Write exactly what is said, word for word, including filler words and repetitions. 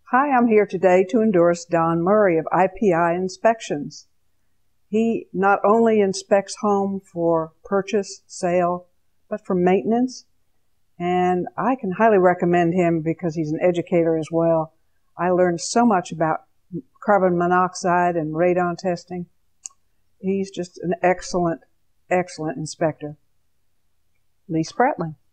Hi, I'm here today to endorse Don Murray of I P I Inspections. He not only inspects home for purchase, sale, but for maintenance, and I can highly recommend him because he's an educator as well. I learned so much about carbon monoxide and radon testing. He's just an excellent, excellent inspector. Lee Spratling.